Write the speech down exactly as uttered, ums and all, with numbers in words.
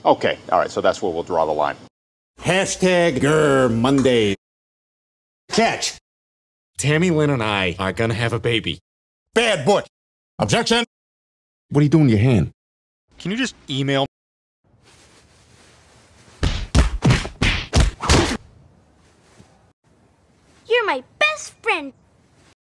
Okay, all right, so that's where we'll draw the line. Hashtag Grr Monday. Catch. Tammy Lynn and I are gonna have a baby. Bad boy. Objection. What are you doing with your hand? Can you just email? You're my best friend.